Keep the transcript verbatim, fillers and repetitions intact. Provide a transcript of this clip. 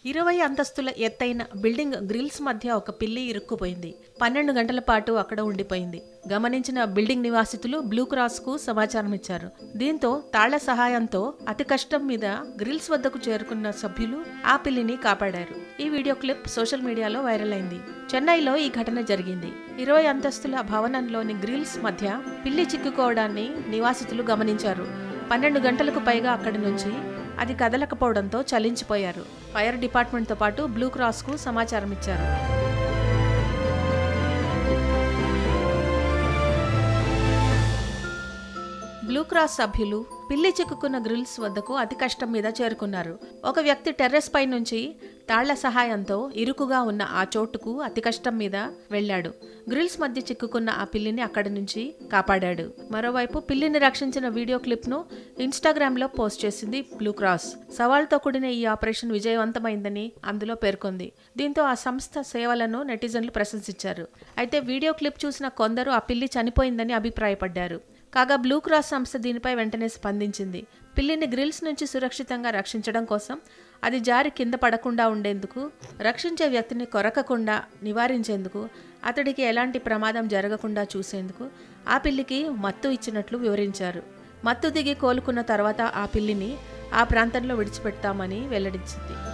ఇరవై అంతస్తుల ఎత్తైన బిల్డింగ్ గ్రిల్స్ మధ్య ఒక పిల్లి ఇరుక్కుపోయింది. పన్నెండు గంటల పాటు అక్కడ ఉండిపోయింది. గమనించిన బిల్డింగ్ నివాసితులు బ్లూ క్రాస్ కు సమాచారం ఇచ్చారు. దీంతో తాళ్ల సహాయంతో అతి కష్టం మీద గ్రిల్స్ వద్దకు చేరుకున్న సభ్యులు ఆ పిల్లిని కాపాడారు. ఈ వీడియో క్లిప్ సోషల్ మీడియాలో వైరల్ అయింది. చెన్నైలో ఈ ఘటన జరిగింది. ఇరవై అంతస్తుల భవనంలోని గ్రిల్స్ మధ్య పిల్లి చిక్కుకోవడాన్ని నివాసితులు గమనించారు. పన్నెండు గంటలకు పైగా అక్కడి నుంచి అది కదలకపోవడంతో చలించిపోయారు. ఫైర్ డిపార్ట్మెంట్తో పాటు బ్లూ క్రాస్కు సమాచారం ఇచ్చారు. బ్లూ క్రాస్ సభ్యులు పిల్లి చిక్కుకున్న గ్రిల్స్ వద్దకు అతి కష్టం మీద చేరుకున్నారు. ఒక వ్యక్తి టెర్రస్ పై నుంచి తాళ్ల సహాయంతో ఇరుకుగా ఉన్న ఆ చోటుకు అతి కష్టం మీద వెళ్లాడు. గ్రిల్స్ మధ్య చిక్కుకున్న ఆ పిల్లిని అక్కడి నుంచి కాపాడాడు. మరోవైపు పిల్లిని రక్షించిన వీడియో క్లిప్ ను ఇన్స్టాగ్రామ్ లో పోస్ట్ చేసింది బ్లూ క్రాస్. సవాల్తో కూడిన ఈ ఆపరేషన్ విజయవంతమైందని అందులో పేర్కొంది. దీంతో ఆ సంస్థ సేవలను నెటిజన్లు ప్రశంసించారు. అయితే వీడియో క్లిప్ చూసిన కొందరు ఆ పిల్లి చనిపోయిందని అభిప్రాయపడ్డారు. కాగా బ్లూ క్రాస్ సంస్థ దీనిపై వెంటనే స్పందించింది. పిల్లిని గ్రిల్స్ నుంచి సురక్షితంగా రక్షించడం కోసం, అది జారి కింద పడకుండా ఉండేందుకు, రక్షించే వ్యక్తిని కొరకకుండా నివారించేందుకు, అతడికి ఎలాంటి ప్రమాదం జరగకుండా చూసేందుకు ఆ పిల్లికి మత్తు ఇచ్చినట్లు వివరించారు. మత్తు దిగి కోలుకున్న తర్వాత ఆ పిల్లిని ఆ ప్రాంతంలో విడిచిపెడతామని వెల్లడించింది.